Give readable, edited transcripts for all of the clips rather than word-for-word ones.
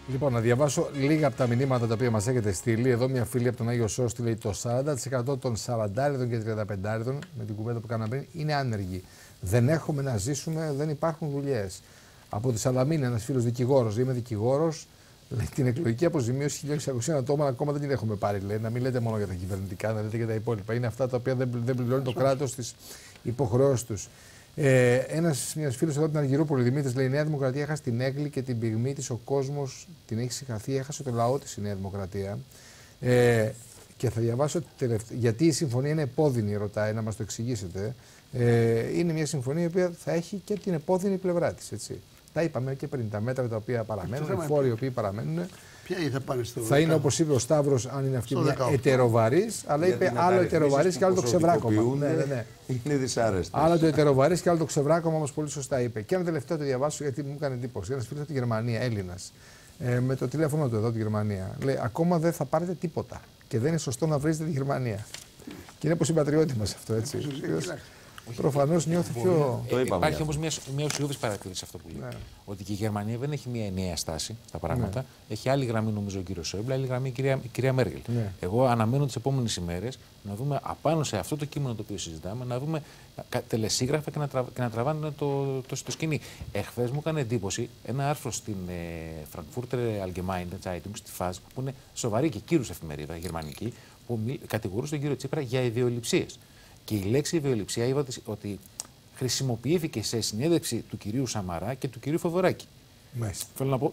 Λοιπόν, να διαβάσω λίγα από τα μηνύματα τα οποία μας έχετε στείλει. Εδώ μια φίλη από τον Άγιο Σώστη λέει: το 40% των 40 και 35 με την κουβέντα που κάναμε πριν είναι άνεργοι. Δεν έχουμε να ζήσουμε, δεν υπάρχουν δουλειές. Από τη Σαλαμίνα, ένας φίλος δικηγόρος, είμαι δικηγόρος, λέει την εκλογική αποζημίωση 1.600 ατόμων ακόμα δεν την έχουμε πάρει. Λέει, να μην λέτε μόνο για τα κυβερνητικά, να λέτε για τα υπόλοιπα. Είναι αυτά τα οποία δεν πληρώνει το κράτος τις υποχρεώσεις τους. Ένας φίλος εδώ από την Αργυρούπολη, Δημήτρης, λέει: η Νέα Δημοκρατία έχασε την έγκλη και την πυγμή της. Ο κόσμος την έχει συγχαθεί, έχασε το λαό της η Νέα Δημοκρατία. Και θα διαβάσω γιατί η συμφωνία είναι επώδυνη, ρωτάει, να μας το εξηγήσετε. Είναι μια συμφωνία η οποία θα έχει και την επώδυνη πλευρά της. Έτσι. Τα είπαμε και πριν. Τα μέτρα τα οποία παραμένουν, οι φόροι οι οποίοι παραμένουν. Ποια θα πάνε στο θα είναι, όπως είπε ο Σταύρος, αν είναι αυτή μια ετεροβαρής, αλλά είπε άλλο ετεροβαρής και άλλο το ξεβράκωμα. Ναι. Είναι δυσάρεστο. Άλλο το ετεροβαρής και άλλο το ξεβράκωμα, όμως πολύ σωστά είπε. Και ένα τελευταίο το διαβάσω γιατί μου έκανε εντύπωση. Ένας φίλος από τη Γερμανία, Έλληνας, με το τηλέφωνο του εδώ τη Γερμανία, λέει: ακόμα δεν θα πάρετε τίποτα. Και δεν είναι σωστό να βρίζετε τη Γερμανία. Και είναι πως συμπατριώτη μας αυτό, έτσι. Προφανώς νιώθει πιο. Υπάρχει όμως μια ουσιώδης παρατήρηση σε αυτό που λέει. Ότι και η Γερμανία δεν έχει μια ενιαία στάση στα πράγματα. Έχει άλλη γραμμή, νομίζω, ο κύριος Σόιμπλε, άλλη γραμμή η κυρία Μέρκελ. Εγώ αναμένω τις επόμενες ημέρες να δούμε απάνω σε αυτό το κείμενο το οποίο συζητάμε, να δούμε τελεσίγραφα και να τραβάνε το σκηνή. Εχθές μου έκανε εντύπωση ένα άρθρο στην Frankfurter Allgemeine Zeitung, στη FAZ, που είναι σοβαρή και κύρους εφημερίδα γερμανική, που κατηγορούσε τον κύριο Τσίπρα για ιδεολειψίες. Και η λέξη ιδεολειψία είπα ότι χρησιμοποιήθηκε σε συνέντευξη του κυρίου Σαμαρά και του κυρίου Θοδωράκη. Θέλω να πω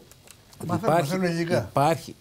ότι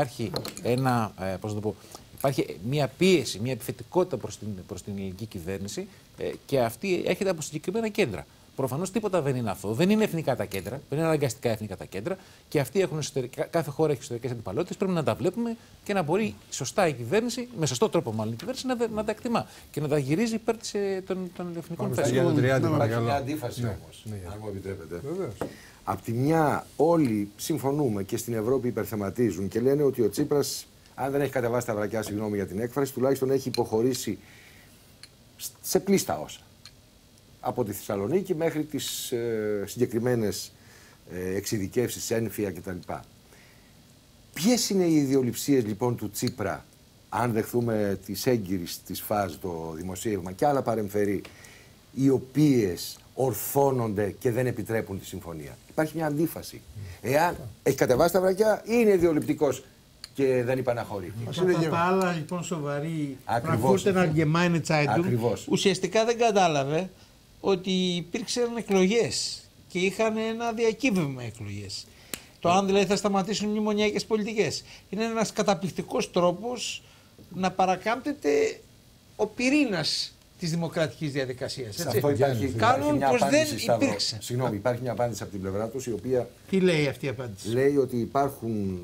υπάρχει μια πίεση, μια επιθετικότητα προς την ελληνική κυβέρνηση και αυτή έρχεται από συγκεκριμένα κέντρα. Προφανώς τίποτα δεν είναι αυτό. Δεν είναι εθνικά τα κέντρα, δεν είναι αναγκαστικά εθνικά τα κέντρα και αυτοί έχουν κάθε χώρα έχει εσωτερικές αντιπαλότητες. Πρέπει να τα βλέπουμε και να μπορεί σωστά η κυβέρνηση, με σωστό τρόπο μάλλον η κυβέρνηση, να τα εκτιμά και να τα γυρίζει υπέρ των εθνικών θέσεων. Υπάρχει μια αντίφαση όμως, αν μου επιτρέπετε. Απ' τη μια, όλοι συμφωνούμε και στην Ευρώπη υπερθεματίζουν και λένε ότι ο Τσίπρας, αν δεν έχει κατεβάσει τα βρακιά, συγγνώμη για την έκφραση, τουλάχιστον έχει υποχωρήσει σε πλήστα όσα. Από τη Θεσσαλονίκη μέχρι τις συγκεκριμένες εξειδικεύσεις, ένφια κτλ. Ποιες είναι οι ιδεολειψίες λοιπόν του Τσίπρα, αν δεχθούμε τις έγκυρες της ΦΑΖ, το δημοσίευμα και άλλα παρεμφερή, οι οποίες ορθώνονται και δεν επιτρέπουν τη συμφωνία? Υπάρχει μια αντίφαση. Εάν έχει κατεβάσει τα βρακιά, είναι ιδεολειπτικός και δεν υπαναχωρεί. Κατά τα άλλα, λοιπόν, σοβαρή Frankfurter Allgemeine Zeitung ουσιαστικά δεν κατάλαβε ότι υπήρξαν εκλογές και είχαν ένα διακύβευμα εκλογές. Το αν δηλαδή θα σταματήσουν οι μνημονιακές πολιτικές. Είναι ένας καταπληκτικός τρόπος να παρακάμπτεται ο πυρήνας της δημοκρατικής διαδικασίας. Σε αυτό κάνουν πως δεν υπήρξε. Συγγνώμη, υπάρχει μια απάντηση από την πλευρά τους η οποία. Τι λέει αυτή η απάντηση? Λέει ότι υπάρχουν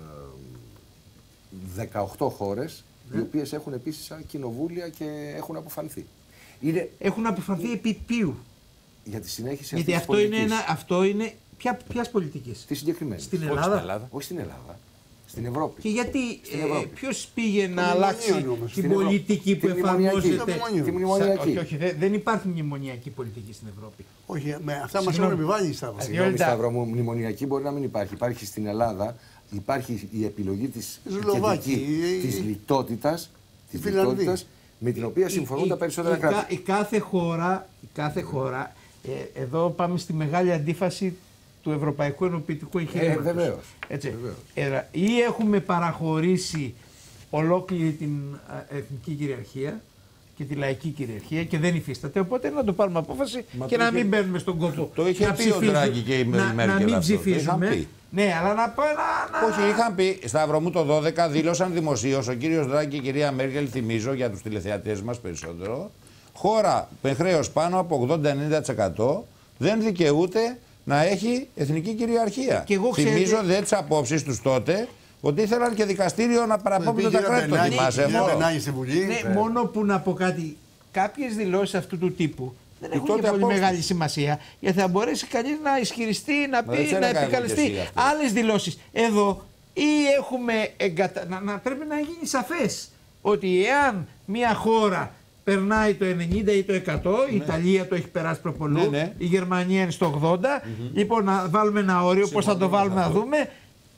18 χώρες οι οποίες έχουν επίσης κοινοβούλια και έχουν αποφανθεί. Έχουν αποφανθεί επί ποιου? Για τη συνέχιση γιατί αυτό είναι ποιας πολιτικής? Τη συγκεκριμένη. Στην Ελλάδα. Όχι στην Ελλάδα. Στην Ευρώπη. Και γιατί ποιος πήγε να αλλάξει την πολιτική που εφαρμόζεται? Τη μνημονιακή. Όχι, δεν υπάρχει μνημονιακή πολιτική στην Ευρώπη. Όχι, με αυτά μας έχουν επιβάλει, Σταύρο. Συγγνώμη, Σταύρο μου, μνημονιακή μπορεί να μην υπάρχει. Υπάρχει στην Ελλάδα, υπάρχει η επιλογή της λιτότητας, με την οποία συμφωνούν τα περισσότερα κράτη. Η κάθε χώρα, εδώ πάμε στη μεγάλη αντίφαση του ευρωπαϊκού ενοποιητικού εγχειρήματος. Βεβαίως. Ή έχουμε παραχωρήσει ολόκληρη την εθνική κυριαρχία και τη λαϊκή κυριαρχία και δεν υφίσταται, οπότε να το πάρουμε απόφαση και να μην μπαίνουμε στον κόπο. Το είχε πει ο Ντράγκη και η Μέρκελ. Να μην ψηφίσουμε. Ναι, αλλά να πω όχι, είχαν πει, Σταύρο μου, το 12 δήλωσαν δημοσίως ο κύριος Ντράγκη και η κυρία Μέρκελ, θυμίζω για τους τηλεθεατές μας περισσότερο, χώρα με χρέος πάνω από 80-90% δεν δικαιούται να έχει εθνική κυριαρχία. Θυμίζω δε τις απόψεις τους τότε ότι ήθελαν και δικαστήριο να παραπόμπουν τα κράτη. Το θυμάσαι αυτό? Ναι, μόνο που να πω κάτι. Κάποιες δηλώσεις αυτού του τύπου δεν έχουν και πολύ μεγάλη σημασία, γιατί θα μπορέσει κανείς να ισχυριστεί, να πει, να επικαλεστεί άλλες δηλώσεις. Εδώ ή έχουμε πρέπει να γίνει σαφές ότι εάν μια χώρα περνάει το 90 ή το 100, η Ιταλία το έχει περάσει προπολού, η Γερμανία είναι στο 80, λοιπόν να βάλουμε ένα όριο, πώς θα το βάλουμε να δούμε,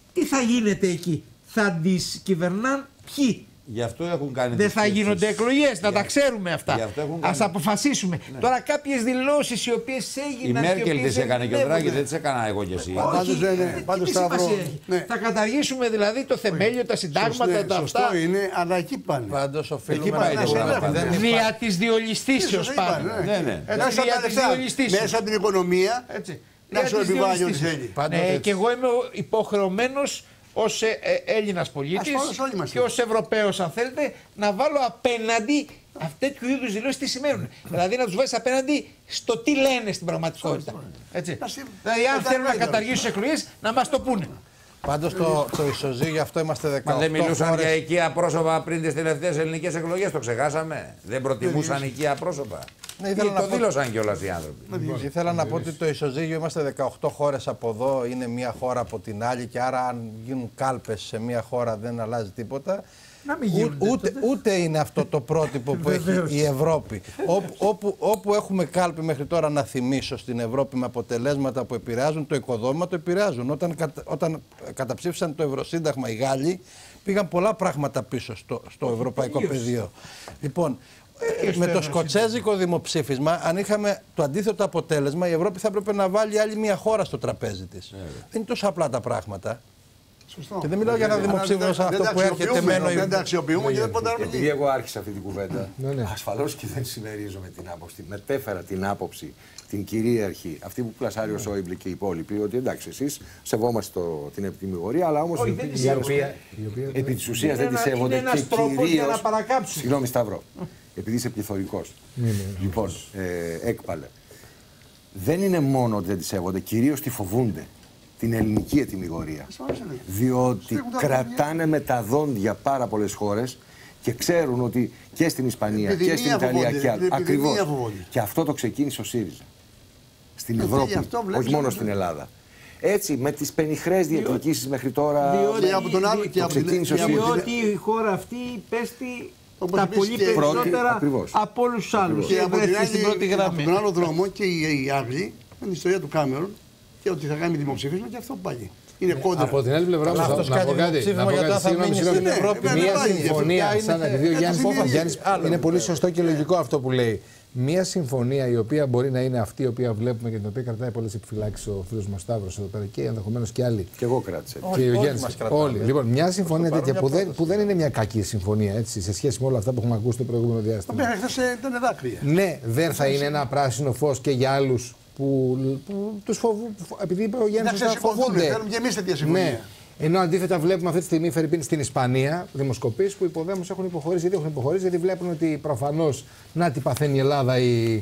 τι θα γίνεται εκεί? Θα τις κυβερνάν ποιοι? Γι' αυτό έχουν κάνει. Δεν θα γίνονται εκλογές, να τα ξέρουμε αυτά. Ας αποφασίσουμε. Ναι. Τώρα κάποιες δηλώσεις οι οποίες έγιναν. Η Μέρκελ τις έκανε και ο Δράγκη δεν τις έκανα εγώ και εσύ. Πάντως θα καταργήσουμε δηλαδή το θεμέλιο, τα συντάγματα, τα αυτά. Σωστό είναι, αλλά εκεί πάνε. Πάντως οφείλουμε να δια της διολιστήσεως πάνε. Μέσα από την οικονομία να σου επιβάλλει ό,τι θέλει. Και εγώ είμαι υποχρεωμένος ως Έλληνας πολίτης και ως Ευρωπαίος, αν θέλετε, να βάλω απέναντι τέτοιου είδους δηλώσεις τι σημαίνουν. Δηλαδή να τους βάλεις απέναντι στο τι λένε στην πραγματικότητα. Έτσι. Δηλαδή, αν θέλουν να καταργήσουν εκλογές, να μας το πούνε. Πάντως το ισοζύγιο αυτό είμαστε 18. Μα δεν μιλούσαν για οικία πρόσωπα πριν τις τελευταίες ελληνικές εκλογές, το ξεχάσαμε. Δεν προτιμούσαν οικία πρόσωπα. Ναι, το δήλωσαν κιόλας οι άνθρωποι. Ήθελα να πω ότι το ισοζύγιο είμαστε 18 χώρες από εδώ, είναι μία χώρα από την άλλη και άρα αν γίνουν κάλπες σε μία χώρα δεν αλλάζει τίποτα. Ούτε είναι αυτό το πρότυπο που έχει η Ευρώπη. Όπου έχουμε κάλπη μέχρι τώρα, να θυμίσω, στην Ευρώπη με αποτελέσματα που επηρεάζουν το οικοδόμημα, το επηρεάζουν. Όταν καταψήφισαν το Ευρωσύνταγμα οι Γάλλοι, πήγαν πολλά πράγματα πίσω στο ευρωπαϊκό πεδίο. Λοιπόν, με το σκοτσέζικο δημοψήφισμα, αν είχαμε το αντίθετο αποτέλεσμα, η Ευρώπη θα έπρεπε να βάλει άλλη μια χώρα στο τραπέζι της. Δεν είναι τόσο απλά τα πράγματα. Σωστό. Και δεν μιλάω για ένα δημοψήφισμα σαν αυτό που έρχεται μένω. Δεν τα αξιοποιούμε και δεν ποντάρουμε. Επειδή εγώ άρχισα αυτή την κουβέντα, ασφαλώς και δεν συμμερίζομαι την άποψη. Μετέφερα την άποψη, την κυρίαρχη, αυτή που πλασάρει ο Σόιμπλε και οι υπόλοιποι, ότι εντάξει, εσείς σεβόμαστε την επιτιμιγορία, αλλά όμως επί της ουσίας δεν τη σέβονται και κυρίως. Συγγνώμη, Σταύρο, επειδή είσαι πληθωρικός. Λοιπόν, έκπαλε. Δεν είναι μόνο ότι δεν τη σέβονται, κυρίως τη φοβούνται. Την ελληνική ετυμηγορία. Διότι κρατάνε με τα δόντια πάρα πολλές χώρες και ξέρουν ότι και στην Ισπανία και στην Ιταλία και άλλα. Ακριβώς. Και αυτό το ξεκίνησε ο ΣΥΡΙΖΑ. Στην Ευρώπη, όχι μόνο στην Ελλάδα. Έτσι, με τις πενιχρές διεκδικήσεις μέχρι τώρα. Διότι η χώρα αυτή υπέστη τα πολύ περισσότερα από όλους τους άλλους. Και από τον άλλο δρόμο και οι Άγγλοι, με την ιστορία του Κάμερον, και ότι θα κάνει δημοψήφισμα και αυτό πάλι. Είναι κόντρα. Από την άλλη πλευρά να πω κάτι. Συγγνώμη. Μία συμφωνία, σαν επειδή ο Γιάννης είναι πολύ σωστό και λογικό αυτό που λέει. Μία συμφωνία η οποία μπορεί να είναι αυτή η οποία βλέπουμε και την οποία κρατάει πολλές επιφυλάξεις ο φίλος μας Σταύρος εδώ πέρα και ενδεχομένως και άλλοι. Και εγώ κράτησα. Και ο Γιάννης. Όλοι. Λοιπόν, μια συμφωνία τέτοια που δεν είναι μια κακή συμφωνία έτσι, σε σχέση με όλα αυτά που έχουμε ακούσει το προηγούμενο διάστημα. Ήταν δάκρυα. Ναι, δεν θα είναι ένα πράσινο φως και για άλλους που τους φοβούν. Επειδή είπε ο Γιάννης ότι φοβούνται. Θέλουμε και εμείς τέτοια συμφωνία. Ναι. Ενώ αντίθετα βλέπουμε αυτή τη στιγμή Φερρυπίν στην Ισπανία δημοσκοπήσεις που οι υποδέμους έχουν υποχωρήσει. Γιατί έχουν υποχωρήσει, γιατί βλέπουν ότι προφανώς να τι παθαίνει η Ελλάδα,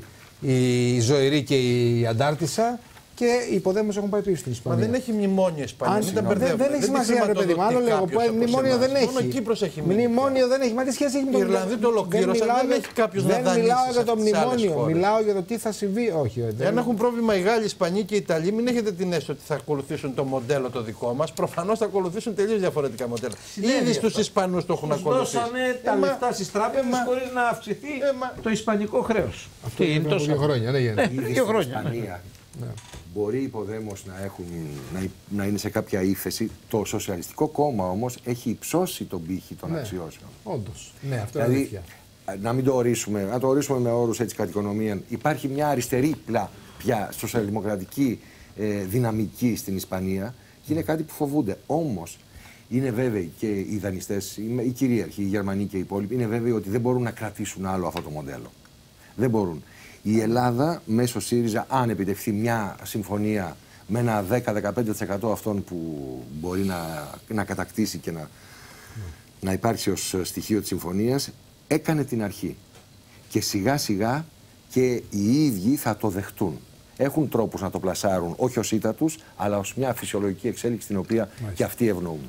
η Ζωηρή και η Αντάρτισσα. Και οι υποδέμους έχουν πάει πίσω στην Ισπανία. Μα δεν έχει μνημόνιο η Ισπανία. Δεν έχει σημασία, ρε παιδί μου. Άλλο λέγω. Μνημόνιο δεν έχει. Μόνο Κύπρος έχει μνημόνιο. Δεν έχει. Μα τι σχέση έχει με το Ιρλανδοί το ολοκλήρωσαν. Δεν έχει κάποιο να δανείσει. Δεν μιλάω για το μνημόνιο. Μιλάω για το τι θα συμβεί. Όχι. Αν έχουν πρόβλημα οι Γάλλοι, οι Ισπανοί και οι Ιταλοί, μην έχετε την αίσθηση ότι θα ακολουθήσουν το μοντέλο το δικό μας. Προφανώς θα ακολουθήσουν τελείως διαφορετικά μοντέλα. Ήδη στους Ισπανούς το έχουν ακολουθήσει. Δώσανε τα λεφτά στις τράπεζες χωρίς να αυξηθεί το ισπανικό χρέος. Αυτό είναι τόσο χρόνια. Δύο χρόνια. Μπορεί υποδέμως να είναι σε κάποια ύφεση. Το Σοσιαλιστικό Κόμμα όμως έχει υψώσει τον πύχη των αξιώσεων. Όντως. Ναι, αυτό είναι αλήθεια. Να μην το ορίσουμε, να το ορίσουμε με όρους έτσι κατοικονομία. Υπάρχει μια αριστερή πια σοσιαλδημοκρατική δυναμική στην Ισπανία και είναι κάτι που φοβούνται. Όμως είναι βέβαιοι και οι δανειστές, οι κυρίαρχοι, οι Γερμανοί και οι υπόλοιποι, είναι βέβαιοι ότι δεν μπορούν να κρατήσουν άλλο αυτό το μοντέλο. Δεν μπορούν. Η Ελλάδα μέσω ΣΥΡΙΖΑ, αν επιτευχθεί μια συμφωνία με ένα 10-15% αυτών που μπορεί να κατακτήσει και να υπάρξει ως στοιχείο της συμφωνίας, έκανε την αρχή. Και σιγά σιγά και οι ίδιοι θα το δεχτούν. Έχουν τρόπους να το πλασάρουν, όχι ως ήττα τους, αλλά ως μια φυσιολογική εξέλιξη την οποία και αυτοί ευνοούν.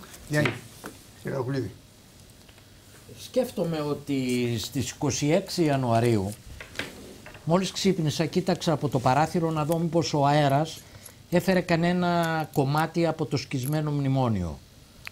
Σκέφτομαι ότι στις 26 Ιανουαρίου, μόλις ξύπνησα, κοίταξα από το παράθυρο να δω μήπως ο αέρας έφερε κανένα κομμάτι από το σκισμένο μνημόνιο.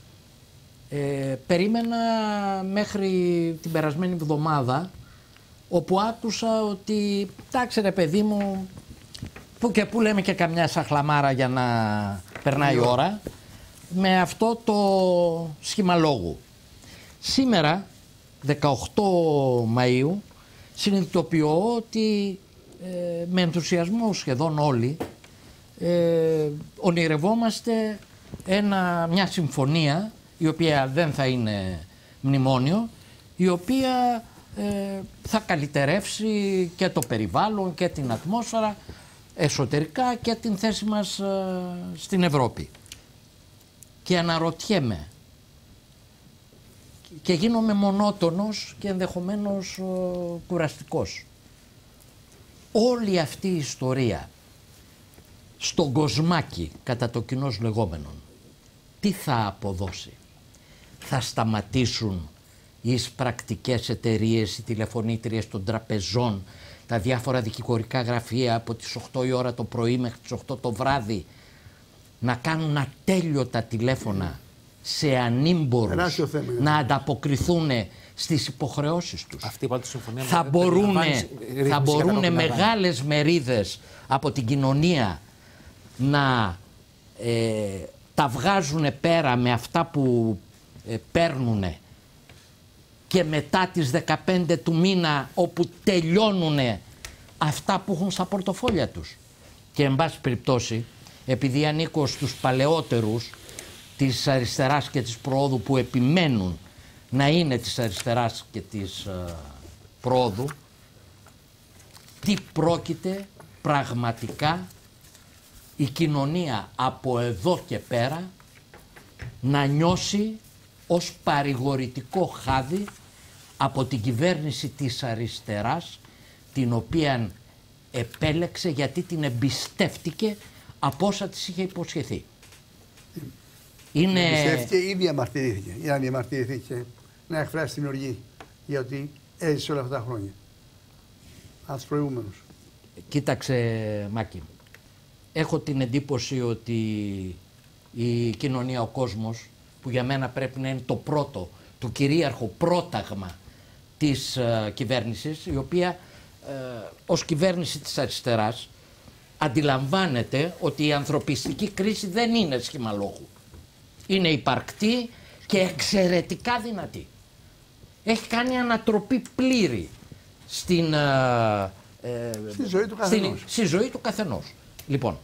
Περίμενα μέχρι την περασμένη εβδομάδα, όπου άκουσα ότι εντάξει ρε παιδί μου, που και που λέμε και καμιά σαχλαμάρα για να περνάει η ώρα, με αυτό το σχήμα λόγου. Σήμερα, 18 Μαΐου, συνειδητοποιώ ότι με ενθουσιασμό σχεδόν όλοι ονειρευόμαστε μια συμφωνία, η οποία δεν θα είναι μνημόνιο, η οποία θα καλυτερεύσει και το περιβάλλον και την ατμόσφαιρα εσωτερικά και την θέση μας στην Ευρώπη. Και αναρωτιέμαι και γίνομαι μονότονος και ενδεχομένως κουραστικός. Όλη αυτή η ιστορία στον κοσμάκι, κατά το κοινός λεγόμενον, τι θα αποδώσει? Θα σταματήσουν οι εισπρακτικές εταιρείες, οι τηλεφωνήτριες των τραπεζών, τα διάφορα δικηγορικά γραφεία από τις 8 η ώρα το πρωί μέχρι τις 8 το βράδυ να κάνουν ατέλειωτα τηλέφωνα σε ανήμπορους να ανταποκριθούν στις υποχρεώσεις τους? Θα μπορούν μεγάλες μερίδες από την κοινωνία να τα βγάζουν πέρα με αυτά που παίρνουν και μετά τις 15 του μήνα, όπου τελειώνουν αυτά που έχουν στα πορτοφόλια τους. Και εν πάση περιπτώσει, επειδή ανήκω στους παλαιότερους της αριστεράς και της προόδου που επιμένουν να είναι της αριστεράς και της προόδου, τι πρόκειται πραγματικά η κοινωνία από εδώ και πέρα να νιώσει ως παρηγορητικό χάδι από την κυβέρνηση της αριστεράς, την οποία επέλεξε γιατί την εμπιστεύτηκε από όσα της είχε υποσχεθεί. Εμπιστεύτηκε ή διαμαρτυρήθηκε? Ή αν διαμαρτυρήθηκε, να εκφράσει την οργή γιατί έζησε όλα αυτά τα χρόνια από τους προηγούμενους. Κοίταξε, Μάκη, έχω την εντύπωση ότι η κοινωνία, ο κόσμος, που για μένα πρέπει να είναι το πρώτο, το κυρίαρχο πρόταγμα της κυβέρνησης, η οποία ως κυβέρνηση της αριστεράς αντιλαμβάνεται ότι η ανθρωπιστική κρίση δεν είναι σχήμα λόγου. Είναι υπαρκτή και εξαιρετικά δυνατή. Έχει κάνει ανατροπή πλήρη στη ζωή του καθενός. Λοιπόν,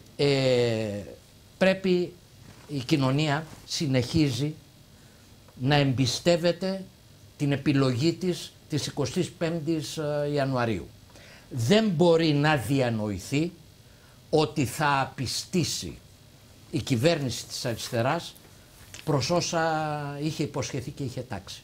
πρέπει η κοινωνία συνεχίζει να εμπιστεύεται την επιλογή της 25ης Ιανουαρίου. Δεν μπορεί να διανοηθεί ότι θα απιστήσει η κυβέρνηση της αριστεράς προς όσα είχε υποσχεθεί και είχε τάξει.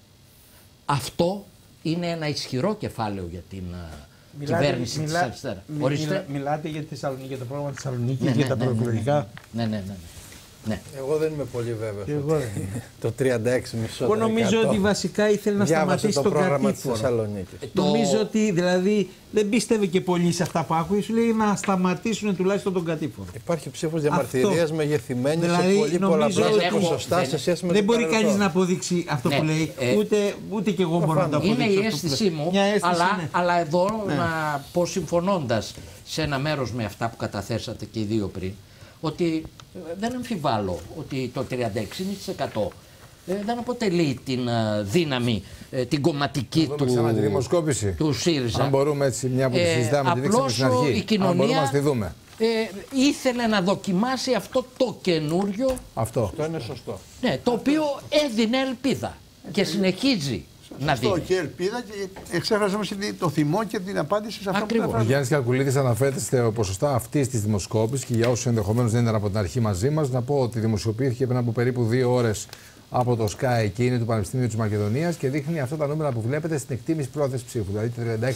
Αυτό είναι ένα ισχυρό κεφάλαιο για την κυβέρνηση της αριστεράς. Μιλάτε για τη Θεσσαλονίκη, για το πρόγραμμα της Θεσσαλονίκης, για τα προεκλογικά. Ναι. Εγώ δεν είμαι πολύ βέβαιος. Το 36,5%. Εγώ νομίζω ότι βασικά ήθελε να σταματήσει το πρόγραμμα της Θεσσαλονίκης. Νομίζω ότι δηλαδή δεν πίστευε και πολύ σε αυτά που άκουγε. Σου λέει να σταματήσουν τουλάχιστον τον κατήφορο. Υπάρχει ψήφος διαμαρτυρίας μεγεθυμένη σε πολύ πολλαπλάσια ποσοστά σε σχέση με. Δεν μπορεί κανείς να αποδείξει αυτό που λέει. Ούτε και εγώ μπορώ να το αποδείξω. Είναι η αίσθησή μου. Αλλά εδώ να πω, συμφωνώντας σε ένα μέρος με αυτά που καταθέσατε και οι δύο πριν, ότι δεν αμφιβάλλω ότι το 36% δεν αποτελεί την δύναμη, την κομματική του ΣΥΡΙΖΑ. Αν μπορούμε έτσι, μια που τη συζητάμε, τη δείξαμε στην αρχή, η κοινωνία, αν μπορούμε να τη δούμε. Ήθελε να δοκιμάσει αυτό το καινούριο. Αυτό είναι σωστό. Ναι, το οποίο έδινε ελπίδα και συνεχίζει να δίνει. Αυτό και ελπίδα, και εξέφρασε όμως το θυμό και την απάντηση σε αυτό που Ο Γιάννης Καλκουλίδης αναφέρεται στα ποσοστά αυτής της δημοσκόπησης, και για όσους ενδεχομένως δεν ήταν από την αρχή μαζί μας, να πω ότι δημοσιοποιήθηκε πριν από περίπου 2 ώρες από το Sky και είναι του Πανεπιστημίου της Μακεδονίας και δείχνει αυτά τα νούμερα που βλέπετε στην εκτίμηση πρόθεση ψήφου. Δηλαδή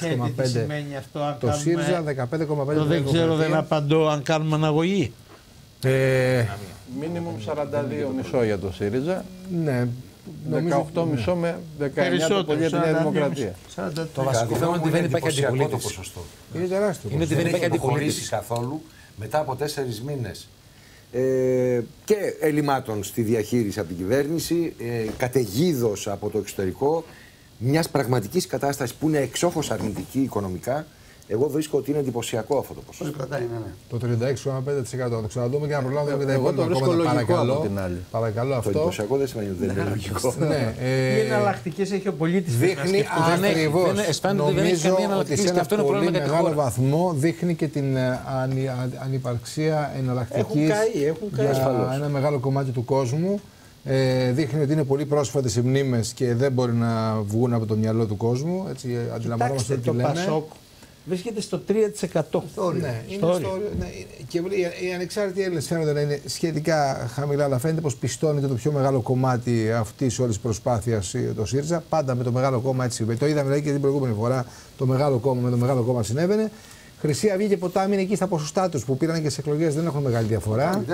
36,5% το ΣΥΡΙΖΑ, 15,5% το δεν ξέρω, δεν απαντώ αν κάνουμε αναγωγή. Μίνιμουμ 42,5% για το ΣΥΡΙΖΑ. Ναι. 18,5 με 19 το πολύ για τη Νέα Δημοκρατία. Το βασικό θέμα είναι ότι δεν υπάρχει αντιπολίτευση. Είναι τεράστιο. Είναι ότι δεν έχει αντιπολίτευση καθόλου μετά από 4 μήνες και ελλημάτων στη διαχείριση από την κυβέρνηση, καταιγίδος από το εξωτερικό, μιας πραγματικής κατάστασης που είναι εξόχως αρνητική οικονομικά. Εγώ βρίσκω ότι είναι εντυπωσιακό αυτό το ποσοστό. Το 36,5%. Το ξαναδούμε και να προλάβουμε τα εγώ το βρίσκω λογικό από την άλλη. Παρακαλώ αυτό. Το εντυπωσιακό δεν σημαίνει ότι δεν είναι λογικό. Οι εναλλακτικές έχει ο πολίτης. Δείχνει ακριβώς. Νομίζω ότι σε ένα πολύ μεγάλο βαθμό δείχνει και την ανυπαρξία εναλλακτικής για ένα μεγάλο κομμάτι του κόσμου. Δείχνει ότι είναι πολύ πρόσφατες οι μνήμες και δεν μπορεί να βγουν από το μυαλό του κόσμου. Έτσι, αντιλαμβανόμαστε τι λέμε. Πασόκ βρίσκεται στο 3%. Ναι, και οι ανεξάρτητοι Έλληνες φαίνονται να είναι σχετικά χαμηλά, αλλά φαίνεται πως πιστώνεται το πιο μεγάλο κομμάτι αυτής όλης της προσπάθειας το ΣΥΡΙΖΑ. Πάντα με το μεγάλο κόμμα έτσι. Το είδαμε δηλαδή και την προηγούμενη φορά. Το μεγάλο κόμμα με το μεγάλο κόμμα συνέβαινε. Χρυσή Αυγή και Ποτάμι είναι εκεί στα ποσοστά τους που πήραν και σε εκλογές, δεν έχουν μεγάλη διαφορά.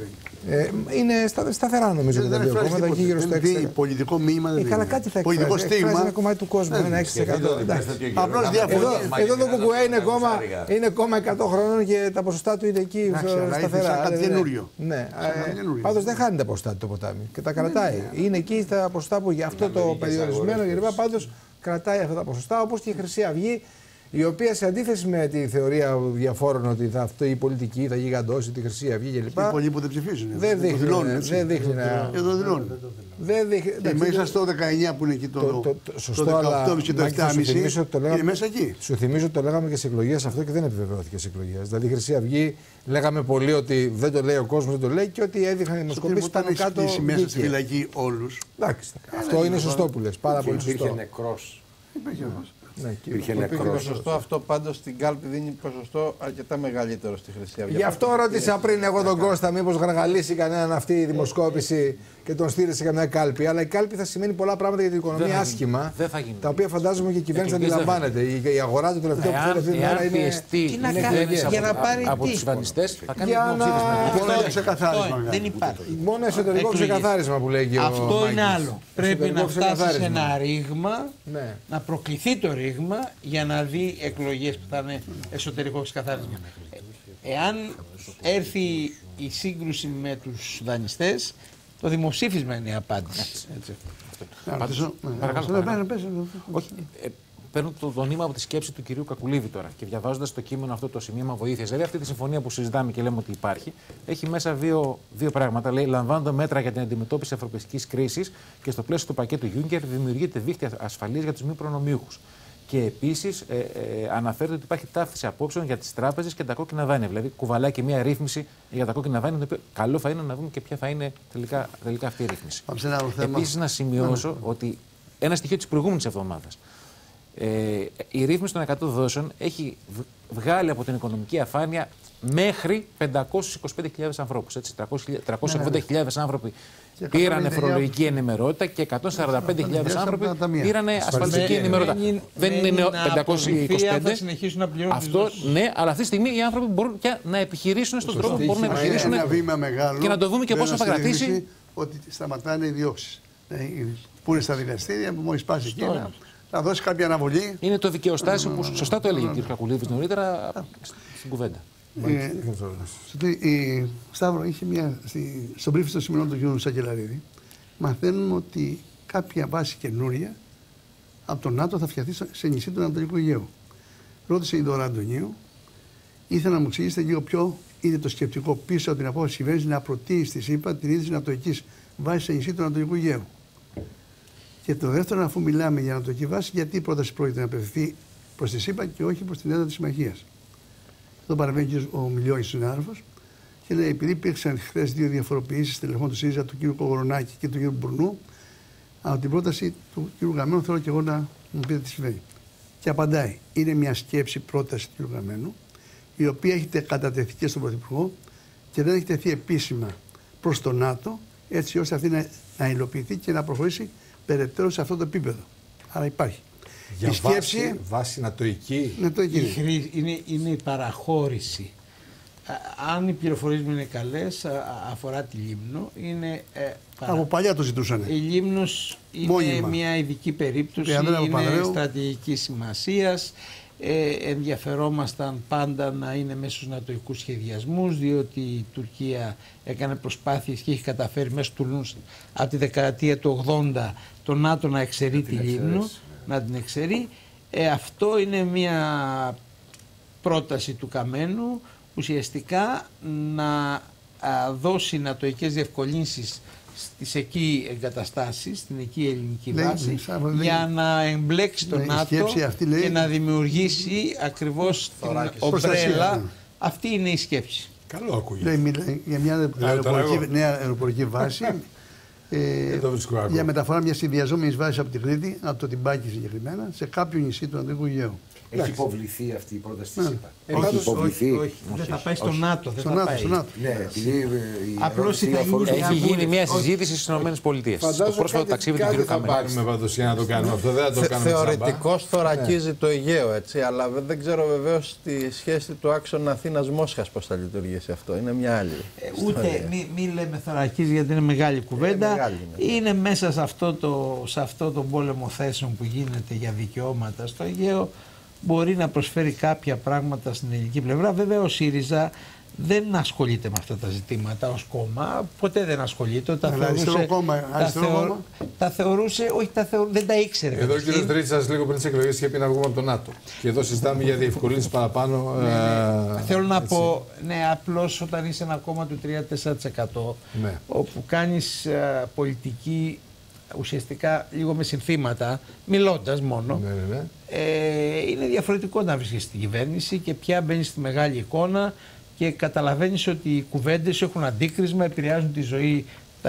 Είναι σταθερά νομίζω τα δύο κόμματα, εκεί γύρω στο 6%. Πολιτικό μήνυμα δεν είναι. Καλά, κάτι θα πολιτικό στίγμα. Ένα κομμάτι του κόσμου, ένα 6%. Απλώς διαφορά. Εδώ το ΚΚΕ είναι κόμμα 100 χρόνων και τα ποσοστά του είναι εκεί σταθερά. Κάτι καινούριο. Πάντως δεν χάνει τα ποσοστά του το Ποτάμι και τα κρατάει. Είναι εκεί στα ποσοστά που για αυτό το περιορισμένο κλπ. Πάντως κρατάει αυτά τα ποσοστά, όπως και η Χρυσή Αυγή, η οποία σε αντίθεση με τη θεωρία διαφόρων ότι αυτή η πολιτική θα γιγαντώσει τη Χρυσή Αυγή κλπ. Οι πολλοί που δεν ψηφίζουν. Δεν δείχνει να. Εδώ δηλώνουν. Μέσα στο 19 που είναι εκεί το 18 και το 7,5 είναι μέσα εκεί. Σου θυμίζω ότι το λέγαμε και σε εκλογές αυτό και δεν επιβεβαιώθηκε σε εκλογές. Δηλαδή η Χρυσή Αυγή λέγαμε πολύ ότι δεν το λέει ο κόσμος, δεν το λέει και ότι έδειχναν οι δημοσκοπήσεις πάνω κάτω. Μέσα στη φυλακή όλους. Εντάξει. Αυτό είναι σωστό που λες. Πάρα πολύ σωστό. Υπήρχε νεκρός. Υπήρχε το ποσοστό αυτό πάντως στην κάλπη δίνει ποσοστό αρκετά μεγαλύτερο στη Χρυσή Αυγή. Γι' αυτό ρώτησα πριν εγώ τον Κώστα μήπως γαργαλίσει κανέναν αυτή η δημοσκόπηση και τον στήρισε καμιά κάλπη. Αλλά η κάλπη θα σημαίνει πολλά πράγματα για την οικονομία άσχημα. Τα οποία φαντάζομαι και η κυβέρνηση αντιλαμβάνεται. Η αγορά του τελευταίου που αυτή τη μέρα είναι. Τι να κάνει για να πάρει από τους δανειστές θα κάνει ξεκαθάρισμα. Δεν υπάρχει. Μόνο εσωτερικό ξεκαθάρισμα που λέει και ο αυτό είναι άλλο. Πρέπει να φτάσει σε ένα ρήγμα, να προκληθεί το ρήγμα για να δει εκλογές που θα είναι εσωτερικό ξεκαθάρισμα. Εάν έρθει η σύγκρουση με τους δανειστές, το δημοψήφισμα είναι η απάντηση. Όχι. Παίρνω το νήμα από τη σκέψη του κυρίου Κακουλίδη τώρα και διαβάζοντας το κείμενο αυτό το σημείωμα βοήθειας. Δηλαδή, αυτή τη συμφωνία που συζητάμε και λέμε ότι υπάρχει, έχει μέσα δύο πράγματα. Λέει: λαμβάνονται μέτρα για την αντιμετώπιση ευρωπαϊκής κρίσης και στο πλαίσιο του πακέτου Juncker δημιουργείται δίκτυα ασφαλείας για τους μη προνομιούχους. Και επίσης αναφέρεται ότι υπάρχει ταύτιση απόψεων για τις τράπεζες και τα κόκκινα δάνεια. Δηλαδή, κουβαλάει και μια ρύθμιση για τα κόκκινα δάνεια, το οποίο καλό θα είναι να δούμε και ποια θα είναι τελικά αυτή η ρύθμιση. Επίσης, να σημειώσω ότι ένα στοιχείο της προηγούμενης εβδομάδας. Η ρύθμιση των 100 δόσεων έχει βγάλει από την οικονομική αφάνεια μέχρι 525.000 ανθρώπους. 380.000 άνθρωποι πήραν φορολογική ενημερότητα και 145.000 άνθρωποι πήραν ασφαλιστική ενημερότητα. Δεν είναι 525. Θα συνεχίσουν να πληρώνουν. Αυτό ναι, αλλά αυτή τη στιγμή οι άνθρωποι μπορούν και να επιχειρήσουν στον τρόπο που μπορούν να επιχειρήσουν. Ένα βήμα μεγάλο και να το δούμε και πόσο θα κρατήσει. Ότι σταματάνε οι διώξεις. Που είναι στα δικαστήρια, που μόλις πάσει εκεί. Να δώσει κάποια αναβολή. Είναι το δικαιοστάσιο που σωστά το έλεγε ο κ. Κακουλίδης νωρίτερα στην κουβέντα. Σταύρο, είχε στον briefing των σημερινών του κ. Σακελαρίδη, μαθαίνουμε ότι κάποια βάση καινούρια από το ΝΑΤΟ θα φτιαχτεί σε νησί του Ανατολικού Αιγαίου. Ρώτησε η Δώρα Αντωνίου, ήθελα να μου εξηγήσετε λίγο ποιο είναι το σκεπτικό πίσω από την απόφαση τη κυβέρνηση να προτείνει στη ΣΥΠΑ την ίδρυση νατοϊκής βάσης σε νησί του Ανατολικού Αιγαίου. Και το δεύτερο, αφού μιλάμε για ανατολική βάση, γιατί η πρόταση πρόκειται να απευθυνθεί προς τη ΣΥΠΑ και όχι προς την έδρα της συμμαχίας. Εδώ παραβαίνει ο Μιλιώνης, συνάδελφος, και λέει: επειδή υπήρξαν χθες δύο διαφοροποιήσεις τελεχών του ΣΥΡΙΖΑ, του κ. Κογορονάκη και του κ. Μπουρνού, από την πρόταση του κ. Γαμμένου θέλω και εγώ να μου πείτε τι συμβαίνει. Και απαντάει: είναι μια σκέψη πρόταση του κ. Γαμμένου, η οποία έχει κατατεθεί και στον Πρωθυπουργό και δεν έχει τεθεί επίσημα προς το ΝΑΤΟ, έτσι ώστε αυτή να υλοποιηθεί και να προχωρήσει περαιτέρω σε αυτό το επίπεδο. Άρα υπάρχει. Για η σκέψη, βάση νατοϊκή. Είναι η παραχώρηση. Αν οι πληροφορίες μου είναι καλές, αφορά τη Λίμνο. Από παλιά το ζητούσαν. Η Λίμνος είναι μια ειδική περίπτωση, είναι στρατηγικής σημασίας. Ενδιαφερόμασταν πάντα να είναι μέσω στους νατοϊκούς σχεδιασμούς, διότι η Τουρκία έκανε προσπάθειες και έχει καταφέρει μέσω του Λούνς από τη δεκαετία του 80 το ΝΑΤΟ να εξαιρεί τη Λίμνο, να την εξαιρεί. Αυτό είναι μια πρόταση του Καμένου ουσιαστικά να δώσει νατοικές διευκολύνσεις στις εκεί εγκαταστάσεις, στην εκεί ελληνική βάση, για να εμπλέξει τον ΝΑΤΟ και να δημιουργήσει ακριβώς την ομπρέλα. Αυτή είναι η σκέψη. Καλό ακούγεται. Μιλάει για μια νέα αεροπορική βάση, για μεταφορά μια συνδυαζόμενη βάση από τη Κρήτη, από το Τιμπάκι συγκεκριμένα, σε κάποιο νησί του Ανατολικού Αιγαίου. Έχει υποβληθεί αυτή η πρόταση της ΕΠΑ? Έχει υποβληθεί. Όχι. Δεν θα πάει στο ΝΑΤΟ. Απλώς έχει γίνει μια συζήτηση στις ΗΠΑ. Το πρόσφατο ταξίδι του κ. Καμένου. Θα πάρουμε πάντως για να το κάνουμε αυτό. Δεν θα το κάνουμε. Θεωρητικώς θωρακίζει το Αιγαίο, έτσι, αλλά δεν ξέρω βεβαίως τη σχέση του άξονα Αθήνας-Μόσχας πώς θα λειτουργήσει αυτό. Είναι μια άλλη. Ούτε μην λέμε θωρακίζει, γιατί είναι μεγάλη κουβέντα. Είναι μέσα σε αυτό το πόλεμο θέσεων που γίνεται για δικαιώματα στο Αιγαίο. Μπορεί να προσφέρει κάποια πράγματα στην ελληνική πλευρά. Βέβαια ο ΣΥΡΙΖΑ δεν ασχολείται με αυτά τα ζητήματα ως κόμμα. Ποτέ δεν ασχολείται. Τα θεωρούσε, όχι, δεν τα ήξερε. Εδώ ο κ. Τρίτσας λίγο πριν τις εκλογές είχε πει να βγούμε από το ΝΑΤΟ. Και εδώ συζητάμε για διευκολύνσεις παραπάνω. Θέλω να πω, απλώς όταν είσαι ένα κόμμα του 3-4%, όπου κάνεις πολιτική ουσιαστικά λίγο με συνθήματα, μιλώντας μόνο, είναι διαφορετικό να βρίσκεσαι στην κυβέρνηση και πια μπαίνεις στη μεγάλη εικόνα και καταλαβαίνεις ότι οι κουβέντες έχουν αντίκρισμα, επηρεάζουν τη ζωή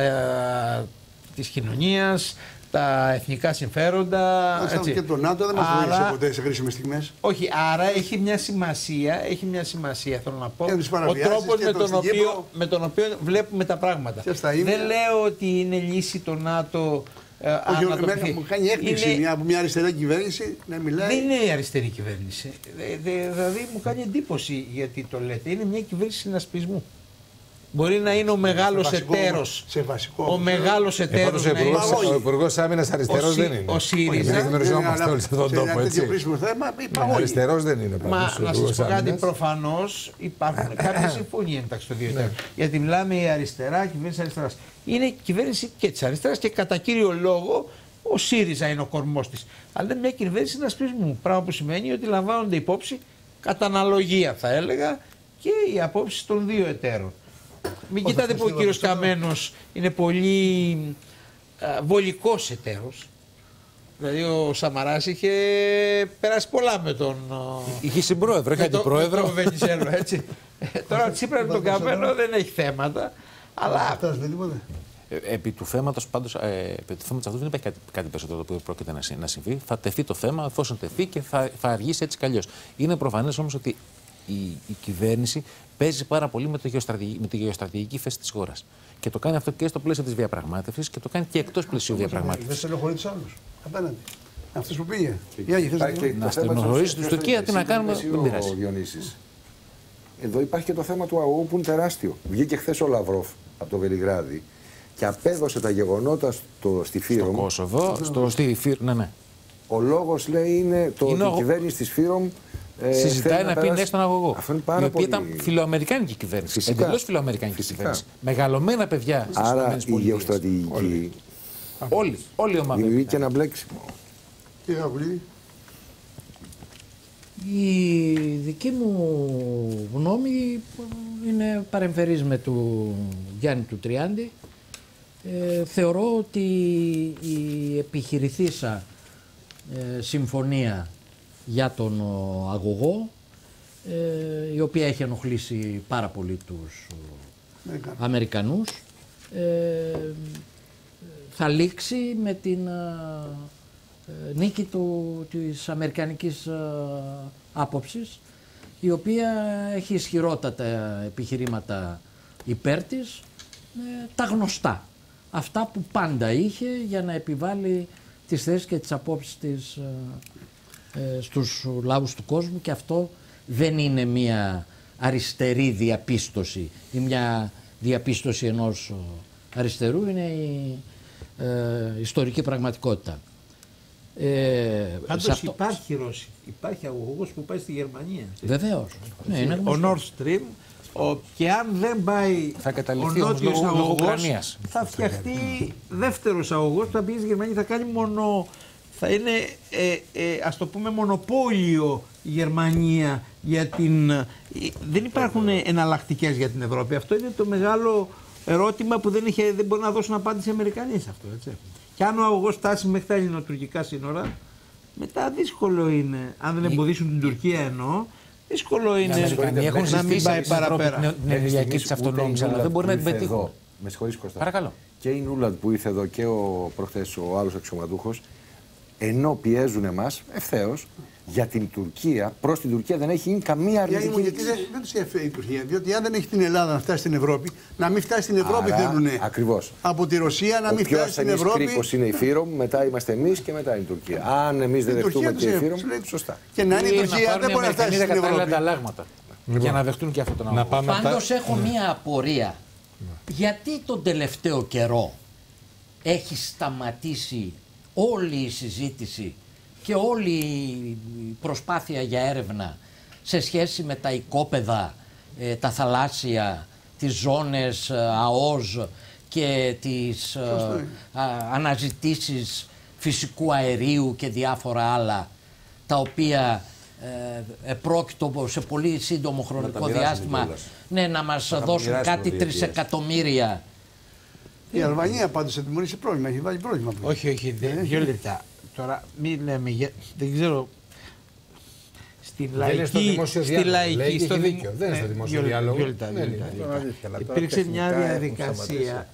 της κοινωνίας, τα εθνικά συμφέροντα. Και το ΝΑΤΟ δεν μας βοήθησε ποτέ σε κρίσιμες στιγμές. Όχι, άρα έχει μια σημασία, θέλω να πω, ο τρόπος με τον οποίο βλέπουμε τα πράγματα. Δεν λέω ότι είναι λύση το ΝΑΤΟ. Μου κάνει έκπληξη από μια αριστερή κυβέρνηση να μιλάει. Δεν είναι η αριστερή κυβέρνηση. Δηλαδή μου κάνει εντύπωση γιατί το λέτε. Είναι μια κυβέρνηση συνασπισμού. Μπορεί να είναι ο μεγάλος εταίρος. Ο μεγάλος εταίρος. Ο Υπουργός Άμυνας αριστερός δεν είναι. Ο ΣΥΡΙΖΑ. Δεν γνωριζόμαστε όλοι σε αυτόν τον τόπο. Αριστερός δεν είναι. Μα να σας πω κάτι, προφανώς υπάρχουν κάποιες συμφωνίες μεταξύ των δύο εταίρων. Γιατί μιλάμε η αριστερά, κυβέρνηση αριστεράς. Είναι κυβέρνηση και της αριστεράς και κατά κύριο λόγο ο ΣΥΡΙΖΑ είναι ο κορμός της. Αλλά είναι μια κυβέρνηση συνασπισμού. Πράγμα που σημαίνει ότι λαμβάνονται υπόψη κατά αναλογία, θα έλεγα, και οι απόψεις των δύο εταίρων. Μην κοιτάτε που ο κύριος Καμένος είναι πολύ βολικός εταίρος. Δηλαδή ο Σαμαράς είχε περάσει πολλά με τον... Είχε συμπρόεδρο, είχε αντιπρόεδρο. Με τον Βενιζέλο, έτσι. Τώρα Τσίπρα με τον Καμένο δεν έχει θέματα. Αλλά... Επί του θέματος αυτού δεν υπάρχει κάτι περισσότερο το οποίο πρόκειται να συμβεί. Θα τεθεί το θέμα, εφόσον τεθεί και θα αργήσει έτσι κι αλλιώς. Είναι προφανές όμως ότι η κυβέρνηση παίζει πάρα πολύ με τη γεωστρατηγική θέση της χώρας. Και το κάνει αυτό και στο πλαίσιο της διαπραγμάτευσης και το κάνει και εκτός πλαισίου διαπραγμάτευσης. Δεν στενοχωρεί τους άλλους. Απέναντι. Αυτός που πήγε. Να στενοχωρήσει τους Τουρκία, τι να κάνουμε, δεν πειράζει. Εδώ υπάρχει και το θέμα του αγωγού που είναι τεράστιο. Βγήκε χθες ο Λαυρόφ από το Βελιγράδι και απέδωσε τα γεγονότα στη Φύρομ. Στο Κόσοβο, στη Φύρομ, ναι. Ο λόγος, λέει, είναι η κυβέρνηση της Φύρομ. Συζητάει να πει ναι στον αγωγό. Η οποία ήταν φιλοαμερικάνικη κυβέρνηση. Εντελώς φιλοαμερικάνικη κυβέρνηση. Μεγαλωμένα παιδιά στις ΗΠΑ. Άρα η γεωστρατηγική. Όλη η ομάδα. Δημιουργεί και ένα μπλέξιμο. Η δική μου γνώμη είναι παρεμφερής με του Γιάννη του Τριάντη. Θεωρώ ότι η επιχειρηθήσα συμφωνία για τον αγωγό, η οποία έχει ενοχλήσει πάρα πολύ τους Αμερικανούς, θα λήξει με την νίκη της αμερικανικής άποψης, η οποία έχει ισχυρότατα επιχειρήματα υπέρ της, τα γνωστά. Αυτά που πάντα είχε για να επιβάλλει τις θέσεις και τις απόψεις της στους λαούς του κόσμου, και αυτό δεν είναι μια αριστερή διαπίστωση ή μια διαπίστωση ενός αριστερού, είναι η ιστορική πραγματικότητα. Πάντως υπάρχει Ρώση, υπάρχει αγωγός που πάει στη Γερμανία. Βεβαίως. Ναι, είναι ο Nord Stream, και αν δεν πάει ο νότιος αγωγός, θα φτιαχτεί δεύτερος αγωγός που θα πει στη Γερμανία, θα κάνει θα είναι ας το πούμε μονοπόλιο η Γερμανία Δεν υπάρχουν εναλλακτικές για την Ευρώπη. Αυτό είναι το μεγάλο ερώτημα που δεν μπορεί να δώσουν απάντηση οι Αμερικανοί σε αυτό. Έτσι. Και αν ο αγωγός φτάσει μέχρι τα ελληνοτουρκικά σύνορα, μετά δύσκολο είναι, αν δεν εμποδίσουν την Τουρκία εννοώ, δύσκολο είναι να μην πάει παραπέρα. Την ενεργειακή της αυτονόμηση, αλλά δεν μπορεί να την πετύχουν. Με συγχωρείς, Κώστα. Παρακαλώ. Και η Νούλαντ που ήρθε εδώ και προχθές ο άλλος αξιωματούχος, ενώ πιέζουν εμάς ευθέως για την Τουρκία, προς την Τουρκία δεν έχει γίνει καμία αρνητική. Γιατί δεν τους ενδιαφέρει η Τουρκία. Διότι αν δεν έχει την Ελλάδα να φτάσει στην Ευρώπη, να μην φτάσει στην Ευρώπη θέλουν. Ακριβώς. Από τη Ρωσία να μην φτάσει στην Ευρώπη. Ο πιο ασθενής κρίκος είναι η Φύρομ, μετά είμαστε εμείς και μετά είναι η Τουρκία. Αν εμείς δεν δεχτούμε και η Φύρομ, σωστά. Και να είναι η Τουρκία δεν μπορεί να φτάσει στην Ευρώπη. Ανταλλάγματα. Για να δεχτούν και αυτό τον αγώνα. Πάντως έχω μία απορία. Γιατί τον τελευταίο καιρό έχει σταματήσει όλη η συζήτηση και όλη η προσπάθεια για έρευνα σε σχέση με τα οικόπεδα, τα θαλάσσια, τις ζώνες ΑΟΖ και τις αναζητήσεις φυσικού αερίου και διάφορα άλλα, τα οποία πρόκειτο σε πολύ σύντομο χρονικό διάστημα να μας δώσουν κάτι τρισεκατομμύρια. Η Αλβανία πάντως θα δημιουργήσει πρόβλημα, έχει βάλει πρόβλημα. Όχι, δύο λεπτά. Τώρα μην λέμε, δεν ξέρω, στην λαϊκή, στο δίκαιο. Δεν είναι στο δημόσιο διάλογο. Υπήρξε μια διαδικασία,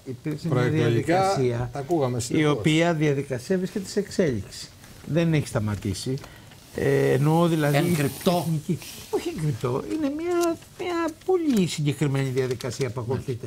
η οποία διαδικασία βρίσκεται σε εξέλιξη. Δεν έχει σταματήσει. Εννοώ δηλαδή. Εγκρυπτό. Όχι εγκρυπτό. Είναι μια πολύ συγκεκριμένη διαδικασία που ακολουθείται.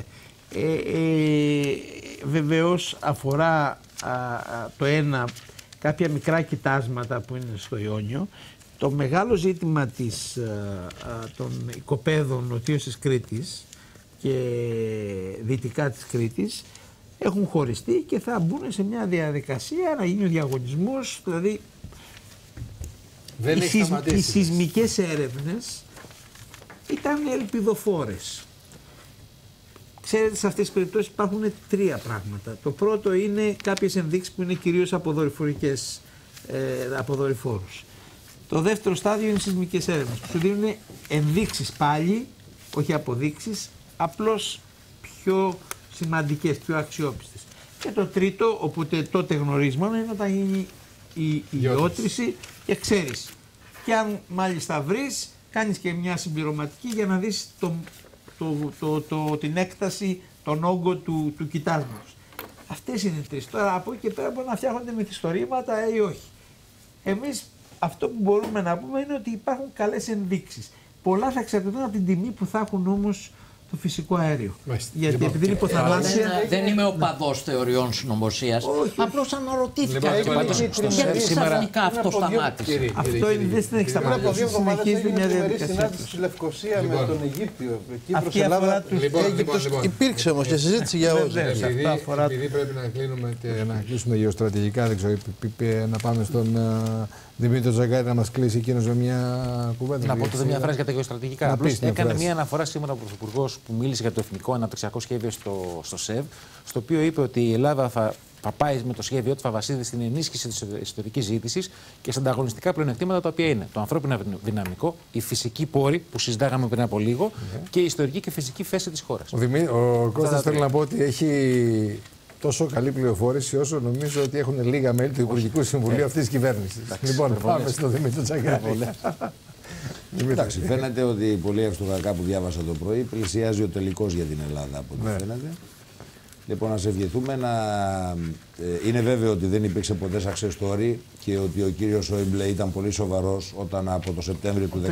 Βεβαίως αφορά το ένα κάποια μικρά κοιτάσματα που είναι στο Ιόνιο. Το μεγάλο ζήτημα των οικοπαίδων νοτίως της Κρήτης και δυτικά της Κρήτης έχουν χωριστεί και θα μπουν σε μια διαδικασία να γίνει ο διαγωνισμός, δηλαδή οι σεισμικές έρευνες ήταν ελπιδοφόρες. Ξέρετε, σε αυτές τις περιπτώσεις υπάρχουν τρία πράγματα. Το πρώτο είναι κάποιες ενδείξεις που είναι κυρίως από δορυφόρους. Το δεύτερο στάδιο είναι σεισμικές έρευνες, που σου δίνουν ενδείξεις πάλι, όχι αποδείξεις, απλώς πιο σημαντικές, πιο αξιόπιστες. Και το τρίτο, οπότε τότε γνωρίζουμε, είναι όταν γίνει η γεώτρηση και ξέρεις. Και αν μάλιστα βρεις, κάνεις και μια συμπληρωματική για να δεις την έκταση, τον όγκο του κοιτάσματος. Αυτές είναι οι τρεις. Τώρα από εκεί και πέρα μπορεί να φτιάχνονται μυθιστορήματα ή όχι. Εμείς αυτό που μπορούμε να πούμε είναι ότι υπάρχουν καλές ενδείξεις. Πολλά θα εξαρτηθούν από την τιμή που θα έχουν όμως το φυσικό αέριο. Γιατί επειδή είναι υποθαλάσσια. Δεν είμαι οπαδός θεωριών συνωμοσίας. Απλώς αναρωτήθηκα. Γιατί ξαφνικά αυτό σταμάτησε. Αυτό δεν έχει σταματήσει. Συνεχίζεται μια διαδικασία. Στη Λευκοσία με τον Αιγύπτιο. Κύπρος, Ελλάδα, Αίγυπτος. Υπήρξε όμως και συζήτηση για όλους. Επειδή πρέπει να κλείσουμε γεωστρατηγικά, δεν ξέρω, να πάμε στον Δημήτρη Τζαγκάρη να μας κλείσει εκείνος με μια κουβέντα. Να πω τότε μια φράση για τα γεωστρατηγικά. Απλώς έκανε μια αναφορά σήμερα ο Πρωθυπουργός που μίλησε για το Εθνικό Αναπτυξιακό Σχέδιο στο ΣΕΒ, στο οποίο είπε ότι η Ελλάδα θα πάει με το σχέδιο του, θα βασίζεται στην ενίσχυση της εσωτερικής ζήτησης και στα ανταγωνιστικά πλεονεκτήματα τα οποία είναι το ανθρώπινο δυναμικό, η φυσική πόρη που συζητάγαμε πριν από λίγο και η ιστορική και φυσική θέση της χώρας. Ο Κώστας θέλει να πω ότι έχει τόσο καλή πληροφόρηση όσο νομίζω ότι έχουν λίγα μέλη του Υπουργικού Συμβουλίου αυτής της κυβέρνησης. Λοιπόν, πάμε στον Δημήτρη Τζαγκάρη. Εντάξει, φαίνεται ότι πολύ ευστοχακά που διάβασα το πρωί πλησιάζει ο τελικός για την Ελλάδα από ό,τι φαίνεται. Λοιπόν, να σε ευχηθούμε να. Είναι βέβαιο ότι δεν υπήρξε ποτέ success story και ότι ο κύριος Σόιμπλε ήταν πολύ σοβαρός όταν από το Σεπτέμβριο του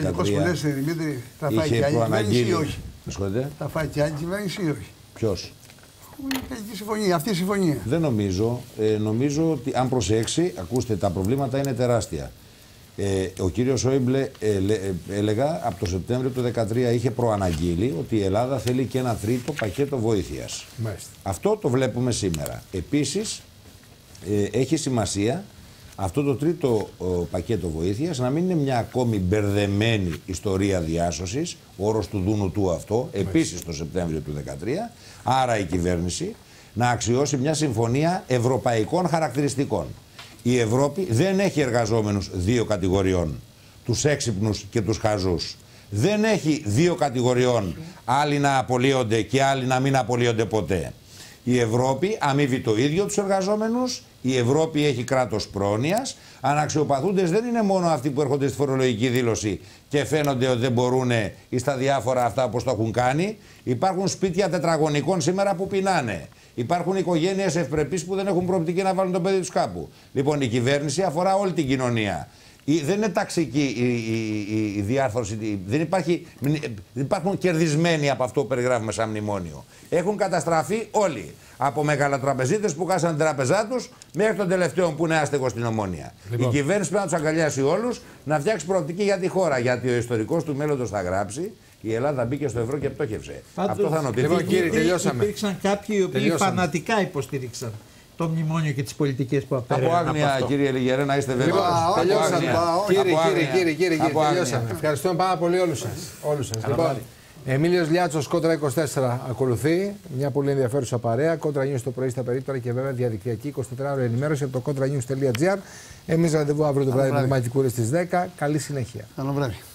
2013 είχε προαναγγείλει. Θα φάει και άλλη κυβέρνηση ή όχι? Ποιος? Αυτή η συμφωνία. Δεν νομίζω. Νομίζω ότι αν προσέξει, ακούστε, τα προβλήματα είναι τεράστια. Ο κύριος Σόιμπλε έλεγα από το Σεπτέμβριο του 2013 είχε προαναγγείλει ότι η Ελλάδα θέλει και ένα τρίτο πακέτο βοήθειας. Μάλιστα. Αυτό το βλέπουμε σήμερα. Επίσης έχει σημασία αυτό το τρίτο πακέτο βοήθειας να μην είναι μια ακόμη μπερδεμένη ιστορία διάσωσης, ο όρος του Δούνου του αυτό, επίσης το Σεπτέμβριο του 2013, άρα η κυβέρνηση να αξιώσει μια συμφωνία ευρωπαϊκών χαρακτηριστικών. Η Ευρώπη δεν έχει εργαζόμενους δύο κατηγοριών, τους έξυπνους και τους χαζούς. Δεν έχει δύο κατηγοριών, άλλοι να απολύονται και άλλοι να μην απολύονται ποτέ. Η Ευρώπη αμείβει το ίδιο τους εργαζόμενους, η Ευρώπη έχει κράτος πρόνοιας. Αναξιοπαθούντες δεν είναι μόνο αυτοί που έρχονται στη φορολογική δήλωση και φαίνονται ότι δεν μπορούν ή στα διάφορα αυτά όπως το έχουν κάνει. Υπάρχουν σπίτια τετραγωνικών σήμερα που πεινάνε. Υπάρχουν οικογένειες ευπρεπείς που δεν έχουν προοπτική να βάλουν το παιδί τους κάπου. Λοιπόν, η κυβέρνηση αφορά όλη την κοινωνία. Δεν είναι ταξική η διάρθρωση, δεν υπάρχουν κερδισμένοι από αυτό που περιγράφουμε σαν μνημόνιο. Έχουν καταστραφεί όλοι. Από μεγαλοτραπεζίτες που χάσαν την τράπεζά τους μέχρι τον τελευταίο που είναι άστεγο στην Ομόνια. Λοιπόν. Η κυβέρνηση πρέπει να τους αγκαλιάσει όλους, να φτιάξει προοπτική για τη χώρα. Γιατί ο ιστορικός του μέλλοντος θα γράψει. Η Ελλάδα μπήκε στο ευρώ και πτώχευσε. Αυτό θα νοτηθεί. Λοιπόν, κύριε, τελειώσαμε. Υπήρξαν κάποιοι οι οποίοι φανατικά υποστήριξαν το μνημόνιο και τις πολιτικές που απέρευαν. Από άγνοια, κύριε Λιγερέ, να είστε βέβαιοι. Κύριε, τελειώσαμε. Ευχαριστούμε πάρα πολύ όλους σας. Λοιπόν, Εμίλιος Λιάτσος, Κόντρα 24 ακολουθεί. Μια πολύ ενδιαφέρουσα παρέα. Κόντρα News το πρωί στα περίπτωρα και βέβαια διαδικτυακή 24 ώρη ενημέρωση από το contranews.gr. Εμείς ραντεβού αύριο το βράδυ με το Μαγικούρι στις 10. Καλή συνέχεια. Καλό βράδυ.